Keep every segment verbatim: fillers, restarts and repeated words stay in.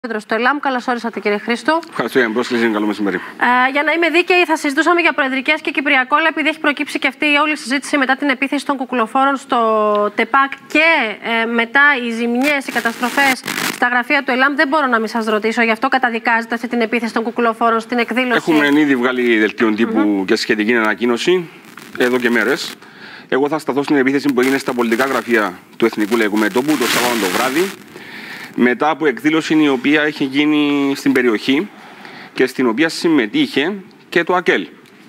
Στο ΕΛΑΜ, καλώς όρισατε, κύριε Χρήστο. Ευχαριστώ για την πρόσκληση. Καλό μεσημέρι. Ε, για να είμαι δίκαιη, θα συζητούσαμε για προεδρικές και Κυπριακό, αλλά επειδή έχει προκύψει και αυτή η όλη συζήτηση μετά την επίθεση των κουκουλοφόρων στο ΤΕΠΑΚ και ε, μετά οι ζημιές, οι καταστροφές στα γραφεία του ΕΛΑΜ, δεν μπορώ να μην σας ρωτήσω. Γι' αυτό καταδικάζετε αυτή την επίθεση των κουκουλοφόρων στην εκδήλωση. Έχουμε ήδη βγάλει δελτίο τύπου mm-hmm. και σχετική ανακοίνωση εδώ και μέρες. Εγώ θα σταθώ στην επίθεση που έγινε στα πολιτικά γραφεία του Εθνικού Λαϊκού Μετώπου το Σάββατο το βράδυ, μετά από εκδήλωση η οποία είχε γίνει στην περιοχή και στην οποία συμμετείχε και το ΑΚΕΛ.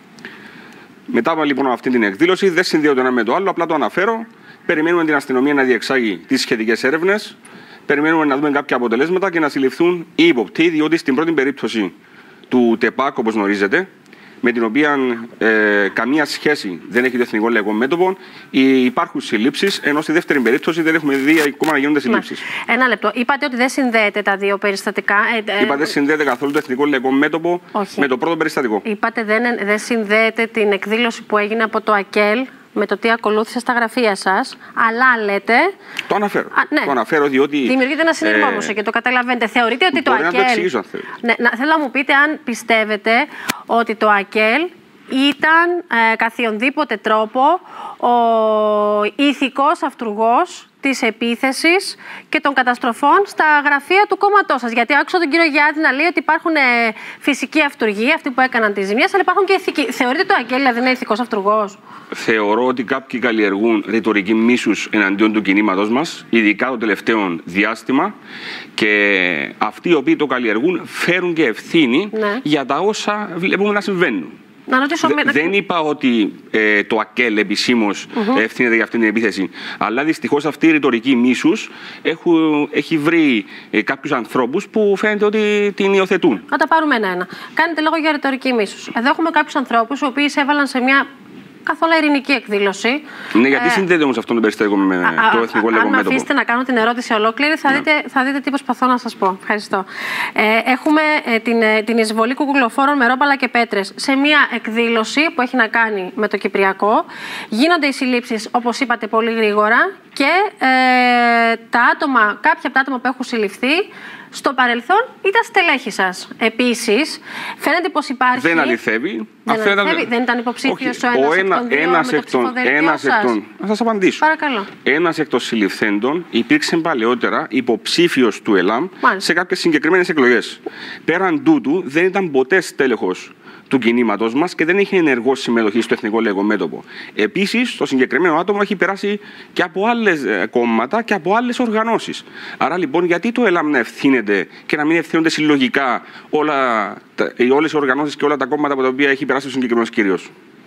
Μετά λοιπόν αυτή την εκδήλωση, δεν συνδέω το ένα με το άλλο, απλά το αναφέρω. Περιμένουμε την αστυνομία να διεξάγει τις σχετικές έρευνες, περιμένουμε να δούμε κάποια αποτελέσματα και να συλληφθούν οι ύποπτοι, διότι στην πρώτη περίπτωση του ΤΕΠΑΚ, όπως γνωρίζετε, με την οποία ε, καμία σχέση δεν έχει το Εθνικό Λαϊκό Μέτωπο, υπάρχουν συλλήψεις, ενώ στη δεύτερη περίπτωση δεν έχουμε δει ακόμα να γίνονται συλλήψεις. Ένα λεπτό. Είπατε ότι δεν συνδέεται τα δύο περιστατικά. Ε, Είπατε δεν συνδέεται καθόλου το Εθνικό Λαϊκό Μέτωπο όχι. με το πρώτο περιστατικό. Είπατε δεν, δεν συνδέεται την εκδήλωση που έγινε από το ΑΚΕΛ με το τι ακολούθησε στα γραφεία σας, αλλά λέτε. Το αναφέρω. Α, ναι. Το αναφέρω διότι. Δημιουργείται ένα σύνδεσμο όμως και το καταλαβαίνετε. Θεωρείτε ότι το ΑΚΕΛ. Να το εξηγήσω, αν θέλετε. Ναι, να, θέλω να μου πείτε αν πιστεύετε ότι το ΑΚΕΛ ήταν ε, καθιονδήποτε τρόπο ο ηθικός αυτουργός της επίθεσης και των καταστροφών στα γραφεία του κόμματός σας. Γιατί άκουσα τον κύριο Γιάννη να λέει ότι υπάρχουν ε, φυσικοί αυτουργοί, αυτοί που έκαναν τις ζημιές, αλλά υπάρχουν και ηθικοί. Θεωρείτε το ΑΚΕΛ δηλαδή είναι ηθικός αυτουργός? Θεωρώ ότι κάποιοι καλλιεργούν ρητορική μίσους εναντίον του κινήματος μας, ειδικά το τελευταίο διάστημα, και αυτοί οι οποίοι το καλλιεργούν φέρουν και ευθύνη ναι. για τα όσα βλέπουμε να συμβαίνουν. Να ρωτήσω, Δε, με... Δεν είπα ότι ε, το ΑΚΕΛ επισήμως mm-hmm. ευθύνεται για αυτή την επίθεση. Αλλά δυστυχώς αυτή η ρητορική μίσους έχει, έχει βρει ε, κάποιους ανθρώπους που φαίνεται ότι την υιοθετούν. Να τα πάρουμε ένα-ένα. Κάνετε λόγο για ρητορική μίσους. Εδώ έχουμε κάποιους ανθρώπους οι οποίοι έβαλαν σε μια καθόλου ειρηνική εκδήλωση. Ναι, γιατί ε, συνδέεται όμως αυτό το περιστατικό με α, το Εθνικό Λαϊκό Μέτωπο? Αν με αφήσετε να κάνω την ερώτηση ολόκληρη, θα, yeah. δείτε, θα δείτε τι προσπαθώ να σας πω. Ευχαριστώ. Ε, έχουμε ε, την, ε, την εισβολή κουκουλοφόρων με ρόπαλα και πέτρες σε μια εκδήλωση που έχει να κάνει με το Κυπριακό. Γίνονται οι συλλήψεις, όπως είπατε, πολύ γρήγορα και ε, τα άτομα, κάποια από τα άτομα που έχουν συλληφθεί στο παρελθόν ήταν στελέχη σας. Επίσης, φαίνεται πως υπάρχει. Δεν αληθεύει. Δεν, αληθεύει. Ήταν... δεν ήταν υποψήφιος ο ένας, ο ένα, εκ των δύο ένας με εκ των, το ένας εκ των, θα σας απαντήσω. Παρακαλώ. Ένας εκ των συλληφθέντων υπήρξε παλαιότερα υποψήφιος του ΕΛΑΜ Μάλιστα. σε κάποιες συγκεκριμένες εκλογές. Πέραν τούτου, δεν ήταν ποτέ στέλεχος του κινήματος μας και δεν είχε ενεργό συμμετοχή στο Εθνικό Λαϊκό Μέτωπο. Επίσης, το συγκεκριμένο άτομο έχει περάσει και από άλλες κόμματα και από άλλες οργανώσεις. Άρα λοιπόν, γιατί το ΕΛΑΜ να ευθύνεται και να μην ευθύνονται συλλογικά όλα, όλες οι οργανώσεις και όλα τα κόμματα από τα οποία έχει περάσει ο συγκεκριμένος κύριος?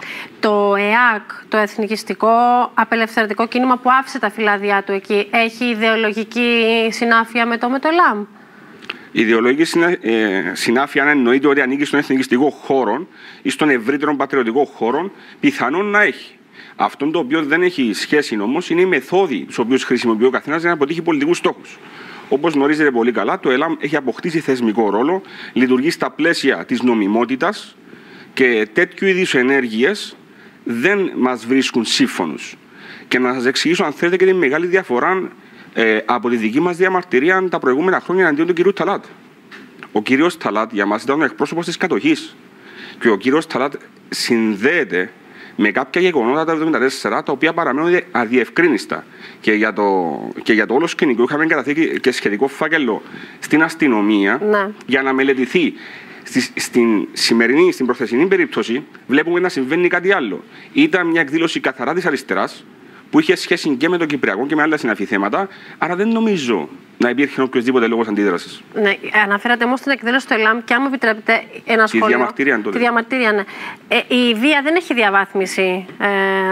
Το ΕΑΚ, το Εθνικιστικό Απελευθερωτικό Κίνημα που άφησε τα φυλάδια του εκεί, έχει ιδεολογική συνάφεια με το, με το ΕΛΑΜ? Η ιδεολογική συνα... ε, συνάφεια, αν εννοείται ότι ανήκει στον εθνικιστικό χώρο ή στον ευρύτερο πατριωτικό χώρο, πιθανόν να έχει. Αυτό το οποίο δεν έχει σχέση όμως είναι οι μεθόδοι στους οποίους χρησιμοποιεί ο καθένας για να αποτύχει πολιτικούς στόχους. Όπως γνωρίζετε πολύ καλά, το ΕΛΑΜ έχει αποκτήσει θεσμικό ρόλο, λειτουργεί στα πλαίσια της νομιμότητας και τέτοιου είδους ενέργειες δεν μας βρίσκουν σύμφωνους. Και να σας εξηγήσω, αν θέλετε, και τη μεγάλη διαφορά Ε, από τη δική μας διαμαρτυρία τα προηγούμενα χρόνια εναντίον του κυρίου Ταλάτ. Ο κύριος Ταλάτ για μας ήταν ο εκπρόσωπος της κατοχής. Και ο κύριος Ταλάτ συνδέεται με κάποια γεγονότα τα εβδομήντα τέσσερα τα οποία παραμένουν αδιευκρίνιστα. Και για το, και για το όλο σκηνικό είχαμε καταθέσει και σχετικό φάκελο στην αστυνομία ναι. για να μελετηθεί. Στη, στην σημερινή, στην προχθεσινή περίπτωση, βλέπουμε να συμβαίνει κάτι άλλο. Ήταν μια εκδήλωση καθαρά της αριστεράς, που είχε σχέση και με το Κυπριακό και με άλλα συναφή θέματα, άρα δεν νομίζω να υπήρχε οποιοδήποτε λόγος αντίδρασης. Ναι, αναφέρατε όμως την εκδήλωση του ΕΛΑΜ και αν μου επιτρέπετε ένα σχόλιο. Τη διαμαρτυρία τότε. Τη διαμαρτυρία, ναι. Ε, η βία δεν έχει διαβάθμιση. Ε,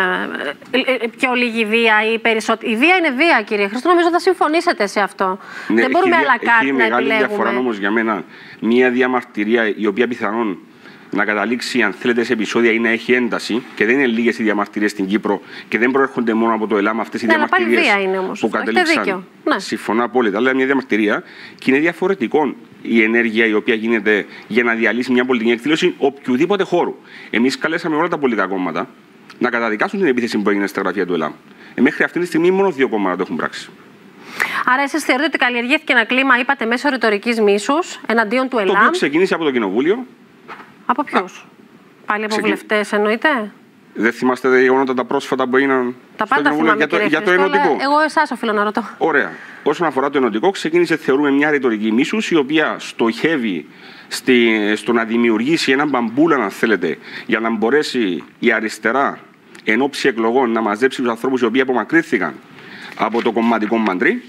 ε, πιο λίγη βία ή περισσότερη. Η βία είναι βία, κύριε Χρήστο. Νομίζω θα συμφωνήσετε σε αυτό. Ναι, δεν μπορούμε έχει, άλλα κάτι να επιλέγουμε. Έχει μεγάλη διαφορά όμως για μένα μια διαμαρτυρία η οποία πιθανόν να καταλήξει, αν θέλετε, σε επεισόδια ή να έχει ένταση, και δεν είναι λίγες οι διαμαρτυρίες στην Κύπρο και δεν προέρχονται μόνο από το ΕΛΑΜ αυτές οι ναι, διαμαρτυρίες που κατέληξαν. Ναι. Συμφωνώ απόλυτα, αλλά μια διαμαρτυρία και είναι διαφορετικό η ενέργεια η οποία γίνεται για να διαλύσει μια πολιτική εκδήλωση οποιοδήποτε χώρου. Εμείς καλέσαμε όλα τα πολιτικά κόμματα να καταδικάσουν την επίθεση που έγινε στα γραφεία του ΕΛΑΜ. Ε, μέχρι αυτή τη στιγμή μόνο δύο κόμματα το έχουν πράξει. Άρα, εσείς θεωρείτε ότι καλλιεργήθηκε ένα κλίμα, είπατε, μέσω ρητορικής μίσους εναντίον του ΕΛΑΜ. Το οποίο ξεκίνησε από το Κοινοβούλιο. Από ποιους? Πάλι από βουλευτές εννοείται? Δεν θυμάστε τα γεγονότα τα πρόσφατα που έγιναν τα πάντα θυμάμαι, για το, κύριε για το Χρήστο, ενωτικό? Εγώ εσάς οφείλω να ρωτώ. Ωραία. Όσον αφορά το ενωτικό, ξεκίνησε, θεωρούμε, μια ρητορική μίσους, η οποία στοχεύει στη, στο να δημιουργήσει έναν μπαμπούλα, αν θέλετε, για να μπορέσει η αριστερά εν ώψη εκλογών να μαζέψει τους ανθρώπους οι οποίοι απομακρύνθηκαν από το κομματικό μαντρί,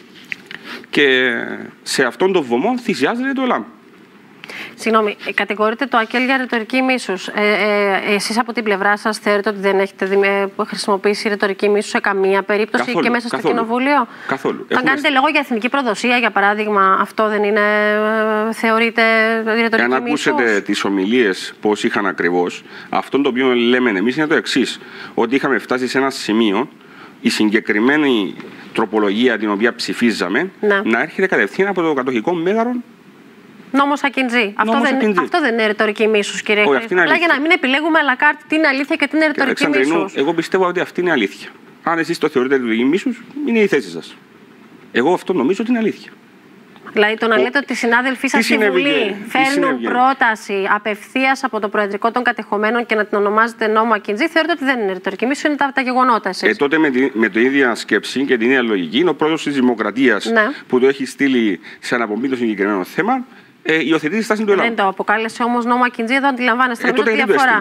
και σε αυτόν τον βωμό θυσιάζεται το ΕΛΑΜ. Συγγνώμη, κατηγορείτε το ΑΚΕΛ για ρητορική μίσους. Ε, ε, εσείς από την πλευρά σας θεωρείτε ότι δεν έχετε δημι... χρησιμοποιήσει ρητορική μίσους σε καμία περίπτωση? Καθόλου, και μέσα καθόλου, στο Κοινοβούλιο? Καθόλου. Αν Έχουμε... κάνετε λόγο για εθνική προδοσία, για παράδειγμα, αυτό δεν είναι, θεωρείτε ρητορική μίσους? Αν ακούσετε τις ομιλίες πώς είχαν ακριβώς, αυτό το οποίο λέμε εμείς είναι το εξής: ότι είχαμε φτάσει σε ένα σημείο η συγκεκριμένη τροπολογία την οποία ψηφίζαμε ναι. να έρχεται κατευθείαν από το κατοχικό μέγαρο. Νόμος Ακιντζή. Αυτό, αυτό δεν είναι ρητορική μίσους, κύριε Χρήστο. Αλλά για να μην επιλέγουμε αλακάρτ τι είναι αλήθεια και τι είναι ρητορική μίσους. Εγώ πιστεύω ότι αυτή είναι αλήθεια. Αν εσείς το θεωρείτε ρητορική μίσους, είναι η θέση σας. Εγώ αυτό νομίζω ότι είναι αλήθεια. Δηλαδή το να λέτε ότι οι συνάδελφοί σας στη Βουλή φέρνουν πρόταση απευθείας από το Προεδρικό των Κατεχομένων και να την ονομάζετε νόμο Ακιντζή, θεωρείτε ότι δεν είναι ρητορική μίσους, είναι τα, τα γεγονότα εσείς? Ε, τότε με, τη, με την ίδια σκέψη και την ίδια λογική, είναι ο πρόεδρος της Δημοκρατίας ναι. που το έχει στείλει σε αναπομπή το συγκεκριμένο θέμα. Ε, υιοθετεί τη στάση του ΕΛΑΜ. Δεν το αποκάλεσε όμως νόμο Ακιντζή, εδώ αντιλαμβάνεστε. Ε, τότε τι διαφορά.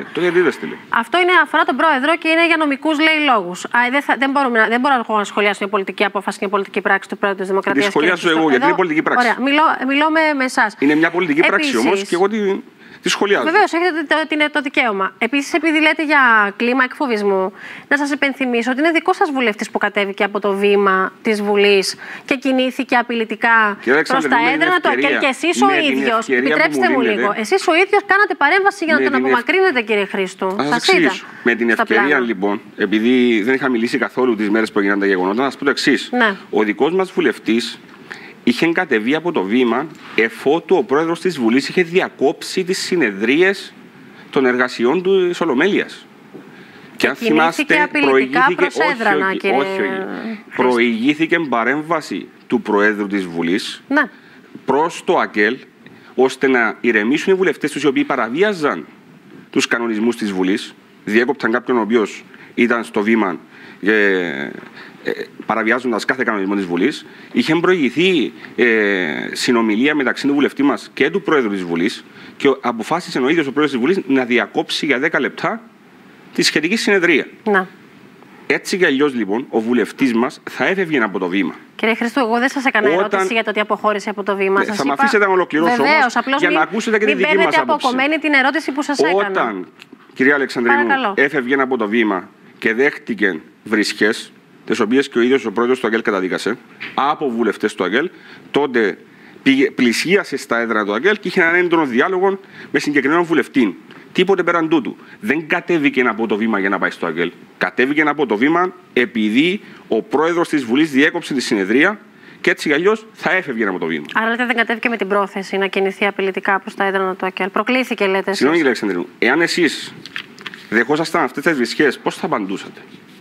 Αυτό είναι, αφορά τον πρόεδρο και είναι για νομικούς, λέει, λόγους. Α, δεν, θα, δεν, μπορούμε, δεν μπορώ να σχολιάσω μια πολιτική απόφαση και μια πολιτική πράξη του πρόεδρου της Δημοκρατίας. Τη σχολιάσω εγώ, γιατί είναι πολιτική πράξη. Ωραία, μιλώ, μιλώ με, με εσάς. Είναι μια πολιτική Επίσης, πράξη όμως και εγώ τη, τη σχολιάζω. Βεβαίως, έχετε το, το, το δικαίωμα. Επίσης, επειδή λέτε για κλίμα εκφοβισμού, να σας υπενθυμίσω ότι είναι δικό σας βουλευτής που κατέβηκε από το βήμα της Βουλής και κινήθηκε απειλητικά προς τα έδρανα του ΑΚΕΛ. Και εσείς ο ίδιος, επιτρέψτε μου λίγο, εσείς ο ίδιος κάνατε παρέμβαση για να τον απομακρύνετε, κύριε Χρήστο. Σας είδα. Με την ευκαιρία, λοιπόν, επειδή δεν είχα μιλήσει καθόλου τις μέρες που έγιναν τα γεγονότα, να σας πω το εξής. Ο δικός μας βουλευτής είχε κατεβεί από το βήμα εφότου ο πρόεδρος της Βουλής είχε διακόψει τις συνεδρίες των εργασιών του της Ολομέλειας. Και αν θυμάστε, προηγήθηκε, όχι, έδρανα, όχι, κύριε... όχι, όχι. προηγήθηκε παρέμβαση του Προέδρου της Βουλής ναι. προς το ΑΚΕΛ, ώστε να ηρεμήσουν οι βουλευτές τους οι οποίοι παραβίαζαν τους κανονισμούς της Βουλής, διέκοπταν κάποιον ο οποίος ήταν στο βήμα και παραβιάζοντας κάθε κανονισμό της Βουλής. Είχε προηγηθεί ε, συνομιλία μεταξύ του βουλευτή μας και του Πρόεδρου της Βουλής και αποφάσισε ο ίδιος ο Πρόεδρος της Βουλής να διακόψει για δέκα λεπτά τη σχετική συνεδρία. Να. Έτσι κι αλλιώς, λοιπόν, ο βουλευτής μας θα έφευγε από το βήμα. Κύριε Χριστού, εγώ δεν σας έκανα Όταν... ερώτηση για το ότι αποχώρησε από το βήμα. Ναι, σας θα είπα... με αφήσετε να ολοκληρώσω Βεβαίως, όμως, για μην, να ακούσετε και τη δική μας άποψη. Μην παίρνετε αποκομμένη την ερώτηση που σας έκανα. Όταν, κυρία Αλεξανδρίνου, έφευγε από το βήμα και δέχτηκε βρισχές, τις οποίες και ο ίδιος ο πρόεδρος του ΑΚΕΛ καταδίκασε, από βουλευτές του ΑΚΕΛ, τότε πήγε, πλησίασε στα έδρανα του ΑΚΕΛ και είχε έναν έντονο διάλογο με συγκεκριμένο βουλευτή. Τίποτε πέραν τούτου. Δεν κατέβηκε από το βήμα για να πάει στο ΑΚΕΛ. Κατέβηκε από το βήμα επειδή ο πρόεδρος της Βουλής διέκοψε τη συνεδρία και έτσι κι αλλιώς θα έφευγε από το βήμα. Άρα λέτε δεν κατέβηκε με την πρόθεση να κινηθεί απειλητικά προς τα έδρανα του ΑΚΕΛ. Προκλήθηκε, λέτε. Συγγνώμη, κύριε Αλεξανδρίνου, εάν εσείς δεχόσασταν αυτές τις βρισχές, πώς θα απαντούσατε?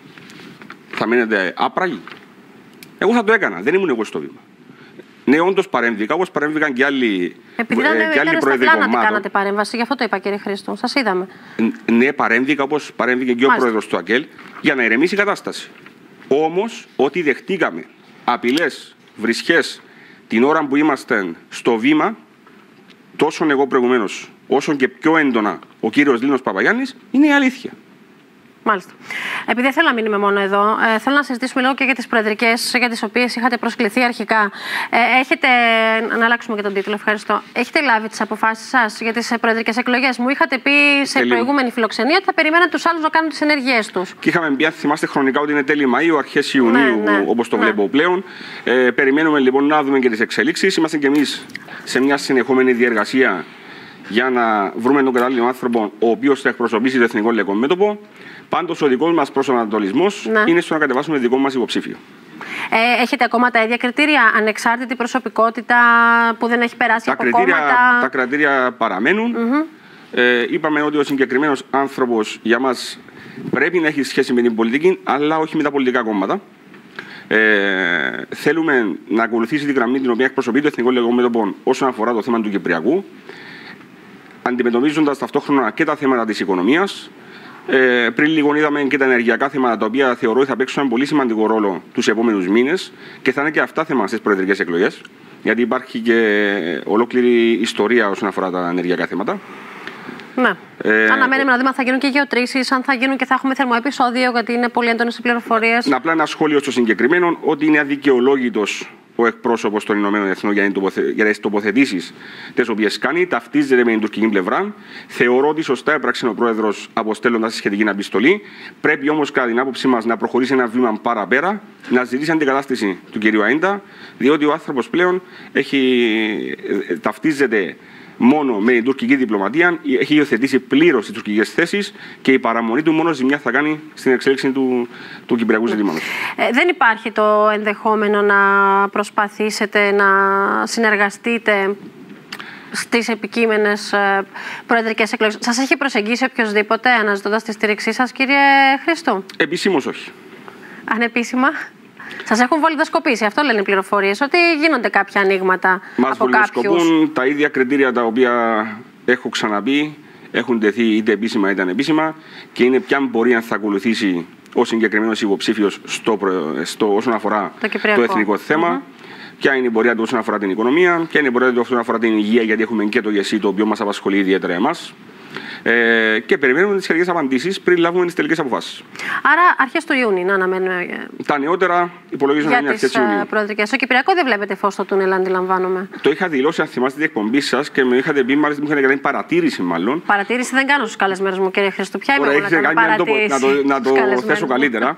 Θα μείνετε άπραγοι? Εγώ θα το έκανα. Δεν ήμουν εγώ στο βήμα. Ναι, όντως παρέμβηκα, όπως παρέμβηκαν και άλλοι, Επειδή ήταν, ε, και άλλοι πρόεδροι κομμάτων. Επειδή κάνατε παρέμβαση, γι' αυτό το είπα, κύριε Χρήστο. Σας είδαμε. Ναι, παρέμβηκα όπως παρέμβηκε και ο πρόεδρος του ΑΚΕΛ για να ηρεμήσει η κατάσταση. Όμως, ό,τι δεχτήκαμε απειλές, βρισχές την ώρα που είμαστε στο βήμα, τόσο εγώ προηγουμένως, όσο και πιο έντονα ο κύριος Λίνος Παπαγιάννης, είναι η αλήθεια. Μάλιστα. Επειδή δεν θέλω να μείνουμε μόνο εδώ, ε, θέλω να συζητήσουμε λίγο και για τις προεδρικές για τις οποίες είχατε προσκληθεί αρχικά. Ε, έχετε. Να αλλάξουμε και τον τίτλο, ευχαριστώ. Έχετε λάβει τις αποφάσεις σας για τις προεδρικές εκλογές? Μου είχατε πει σε τέλη... προηγούμενη φιλοξενία ότι θα περιμένετε τους άλλους να κάνουν τις ενέργειές τους. Και είχαμε πει, αν θυμάστε χρονικά, ότι είναι τέλη Μαΐου, αρχές Ιουνίου, ναι, ναι, όπως το ναι. βλέπω πλέον. Ε, περιμένουμε λοιπόν να δούμε και τις εξελίξεις. Είμαστε κι εμείς σε μια συνεχόμενη διεργασία για να βρούμε τον κατάλληλο άνθρωπο ο οποίος θα εκπροσωπήσει το Εθνικό Λαϊκό Μέτωπο. Πάντως, ο δικός μας προσανατολισμός ναι. είναι στο να κατεβάσουμε δικό μας υποψήφιο. Ε, έχετε ακόμα τα ίδια κριτήρια? Ανεξάρτητη προσωπικότητα που δεν έχει περάσει τα από κριτήρια, κόμματα? Τα κριτήρια παραμένουν. Mm-hmm. ε, είπαμε ότι ο συγκεκριμένος άνθρωπος για μας πρέπει να έχει σχέση με την πολιτική, αλλά όχι με τα πολιτικά κόμματα. Ε, θέλουμε να ακολουθήσει τη γραμμή την οποία εκπροσωπεί το Εθνικό Λαϊκό Μέτωπο όσον αφορά το θέμα του Κυπριακού, αντιμετωπίζοντας ταυτόχρονα και τα θέματα της οικονομίας. Ε, πριν λίγο είδαμε και τα ενεργειακά θέματα, τα οποία θεωρώ ότι θα παίξουν ένα πολύ σημαντικό ρόλο τους επόμενους μήνες και θα είναι και αυτά θέμα στις προεδρικές εκλογές, γιατί υπάρχει και ολόκληρη ιστορία όσον αφορά τα ενεργειακά θέματα. Ναι. Ε, Αναμένουμε να δούμε αν θα γίνουν και γεωτρήσεις, αν θα γίνουν και θα έχουμε θερμοεπεισόδιο, γιατί είναι πολύ έντονες οι πληροφορίες. Να απλά ένα σχόλιο στο συγκεκριμένο, ότι είναι αδικαιολόγητος ο εκπρόσωπος των Ηνωμένων Εθνών για τις τοποθετήσεις τις οποίες κάνει, ταυτίζεται με την τουρκική πλευρά. Θεωρώ ότι σωστά έπραξε ο πρόεδρος αποστέλλοντας τη σχετική επιστολή. Πρέπει όμως, κατά την άποψή μας, να προχωρήσει ένα βήμα παραπέρα, να ζητήσει αντικατάσταση του κ. Αΐντα, διότι ο άνθρωπος πλέον έχει, ταυτίζεται μόνο με την τουρκική διπλωματία, έχει υιοθετήσει πλήρως τις τουρκικές θέσεις και η παραμονή του μόνο ζημιά θα κάνει στην εξέλιξη του, του κυπριακού ζητήματος. Ε, δεν υπάρχει το ενδεχόμενο να προσπαθήσετε να συνεργαστείτε στις επικείμενες προεδρικές εκλογές? Σας έχει προσεγγίσει οποιοδήποτε αναζητώντας τη στήριξή σας, κύριε Χριστού? Επισήμως όχι. Ανεπίσημα? Σας έχουν βολιδοσκοπήσει, αυτό λένε οι πληροφορίες, ότι γίνονται κάποια ανοίγματα Μας από κάποιους. Μας βολιδοσκοπούν τα ίδια κριτήρια τα οποία έχω ξαναπεί, έχουν τεθεί είτε επίσημα είτε ανεπίσημα, και είναι ποια πορεία θα ακολουθήσει ο συγκεκριμένος υποψήφιος στο, στο, όσον αφορά το, το εθνικό θέμα, mm-hmm. ποια είναι η πορεία του όσον αφορά την οικονομία, ποια είναι η πορεία του όσον αφορά την υγεία, γιατί έχουμε και το ΓΕΣΥ, το οποίο μας απασχολεί ιδιαίτερα εμάς. Ε, και περιμένουμε τις σχετικές απαντήσεις πριν λάβουμε τις τελικές αποφάσεις. Άρα, αρχές του Ιούνιου να αναμένουμε. Τα νεότερα υπολογίζουμε να είναι αρχές του Ιουνίου. Προεδρικές. Στο Κυπριακό δεν βλέπετε φως στο τούνελ, αντιλαμβάνομαι. Το είχα δηλώσει, αν θυμάστε την εκπομπή σας, και με είχατε πει, μάλιστα μου είχατε κάνει παρατήρηση, μάλλον. Παρατήρηση δεν κάνω στους καλεσμένους μου, κύριε Χριστού. Ποια είμαι εγώ να κάνω παρατήρηση? Να το, να το θέσω καλύτερα.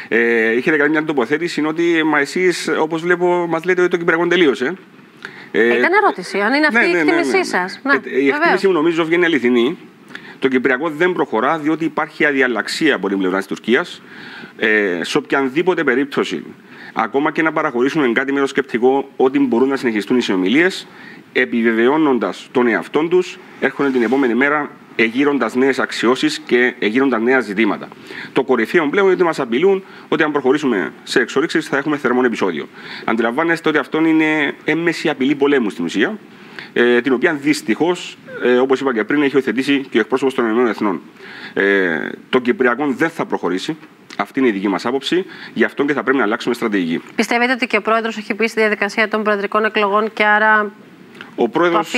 ε, είχατε κάνει μια τοποθέτηση ότι μα εσείς, όπως βλέπω, μας λέτε ότι το Κυπριακό τελείωσε. Ε, Ήταν ερώτηση, αν είναι αυτή ναι, η εκτίμησή ναι, ναι, ναι. σας. Ναι, ε, η εκτίμησή μου νομίζω βγαίνει αληθινή. Το Κυπριακό δεν προχωρά διότι υπάρχει αδιαλλαξία από την πλευρά της Τουρκίας. Ε, σε οποιαδήποτε περίπτωση, ακόμα και να παραχωρήσουν κάτι με το σκεπτικό ότι μπορούν να συνεχιστούν οι συνομιλίες, επιβεβαιώνοντας τον εαυτόν τους, έρχονται την επόμενη μέρα εγείροντας νέες αξιώσεις και εγείροντας νέα ζητήματα. Το κορυφαίο πλέον είναι ότι μας απειλούν ότι αν προχωρήσουμε σε εξορίξεις θα έχουμε θερμό επεισόδιο. Αντιλαμβάνεστε ότι αυτό είναι έμμεση απειλή πολέμου στην ουσία, ε, την οποία δυστυχώς, ε, όπως είπα και πριν, έχει υιοθετήσει και ο εκπρόσωπος των ΗΠΑ. Ε, το Κυπριακό δεν θα προχωρήσει. Αυτή είναι η δική μας άποψη. Γι' αυτό και θα πρέπει να αλλάξουμε στρατηγική. Πιστεύετε ότι και ο πρόεδρος έχει πει στη διαδικασία των προεδρικών εκλογών και άρα ο πρόεδρος,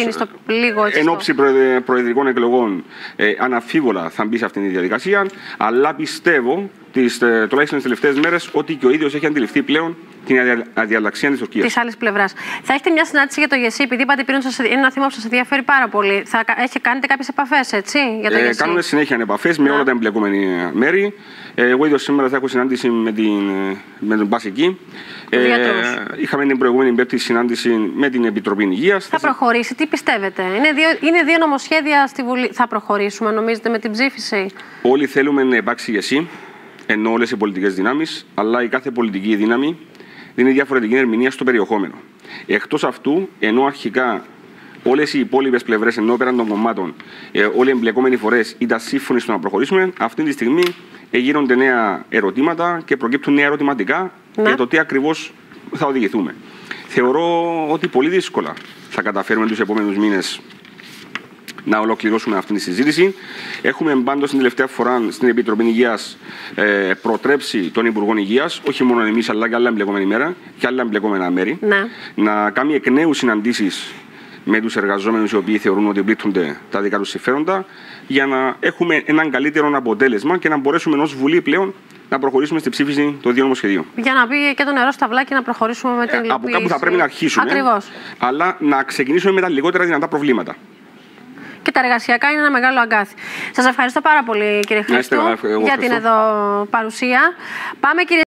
εν ώψη προεδρικών εκλογών, ε, αναμφίβολα θα μπει σε αυτήν τη διαδικασία, αλλά πιστεύω, τις, ε, τουλάχιστον τις τελευταίες μέρες, ότι και ο ίδιος έχει αντιληφθεί πλέον την αδιαλλαξία της Τουρκίας. Της άλλης πλευράς. Θα έχετε μια συνάντηση για το ΓΕΣΥ, επειδή είπατε πριν ότι είναι ένα θέμα που σας ενδιαφέρει πάρα πολύ. Θα έχει, κάνετε κάποιες επαφές, έτσι, για το ε, ΓΕΣΥ? Κάνουμε συνέχεια επαφές με όλα τα εμπλεκόμενη μέρη. Ε, εγώ ίδιος σήμερα θα έχω συνάντηση με την, με τον Πασική. Ε, είχαμε την προηγούμενη Πέμπτη συνάντηση με την Επιτροπή Υγείας. Θα προχωρήσει, τι πιστεύετε? Είναι δύο, είναι δύο νομοσχέδια στη Βουλή. Θα προχωρήσουμε, νομίζετε, με την ψήφιση? Όλοι θέλουμε να υπάρξει ΓΕΣΥ, ενώ όλες οι πολιτικές δυνάμεις, αλλά η κάθε πολιτική δύναμη δίνει διαφορετική ερμηνεία στο περιεχόμενο. Εκτός αυτού, ενώ αρχικά όλες οι υπόλοιπες πλευρές, ενώ πέραν των κομμάτων, ε, όλοι οι εμπλεκόμενοι φορές ήταν σύμφωνοι στο να προχωρήσουμε, αυτή τη στιγμή γίνονται νέα ερωτήματα και προκύπτουν νέα ερωτηματικά ναι. για το τι ακριβώς θα οδηγηθούμε. Θεωρώ ότι πολύ δύσκολα θα καταφέρουμε τους επόμενους μήνες να ολοκληρώσουμε αυτή τη συζήτηση. Έχουμε πάντως την τελευταία φορά στην Επιτροπή Υγείας ε, προτρέψει τον Υπουργό Υγείας, όχι μόνο εμείς αλλά και άλλα εμπλεκόμενη μέρα και άλλα εμπλεκόμενα μέρη, ναι. να κάνει εκ νέου συναντήσεις με τους εργαζόμενους οι οποίοι θεωρούν ότι πλήττονται τα δικά τους συμφέροντα, για να έχουμε έναν καλύτερο αποτέλεσμα και να μπορέσουμε ως Βουλή πλέον να προχωρήσουμε στη ψήφιση των δύο νομοσχεδίων. Για να μπει και το νερό στα βλάκια, να προχωρήσουμε με την υλοποίηση. Από κάπου θα πρέπει να αρχίσουμε. Ακριβώς. Αλλά να ξεκινήσουμε με τα λιγότερα δυνατά προβλήματα. Και τα εργασιακά είναι ένα μεγάλο αγκάθι. Σας ευχαριστώ πάρα πολύ, κύριε Χριστού, για την εδώ παρουσία. Πάμε, κύριε